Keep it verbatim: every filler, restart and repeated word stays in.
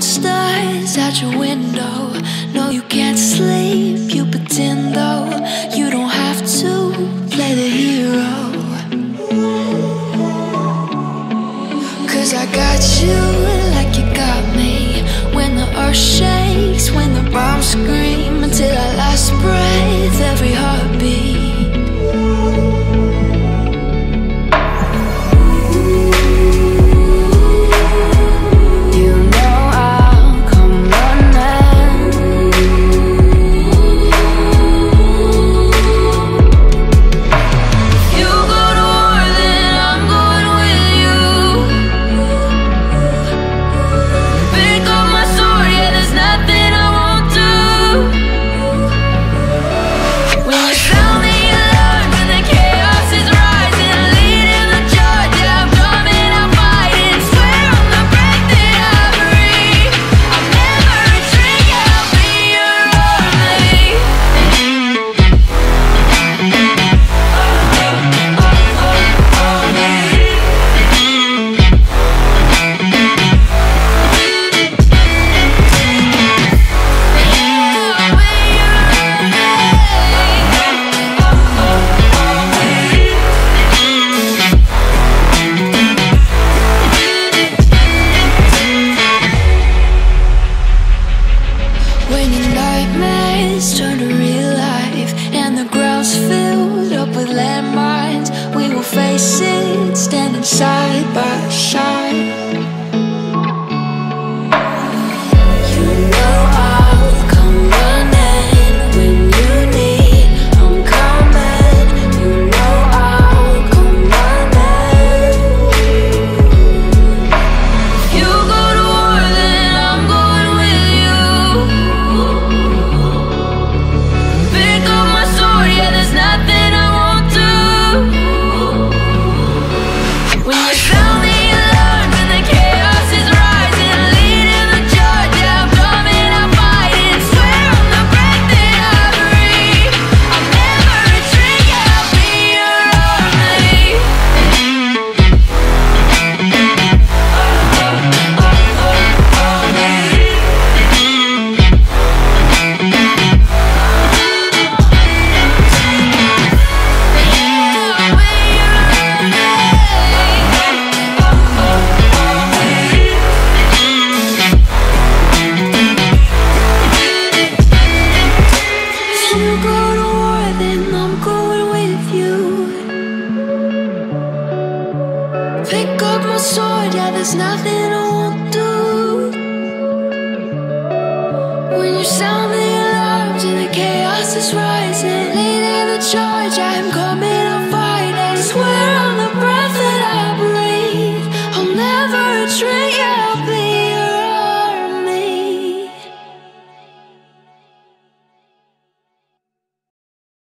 monsters out your window. No, you can't sleep, you pretend though. You don't have to play the hero, 'cause I got you like you got me. When the earth shakes, when the bombs scream, until our last breath, every heartbeat. Turn to real life and the ground's filled up with landmines. We will face it, standing side by side. You know I'll come running when you need. I'm coming. You know I'll come running. If you go to war, then I'm going with you. Pick up my sword, yeah, there's nothing I won't do. When you sound the alarms and the chaos is rising, leading the charge, I'm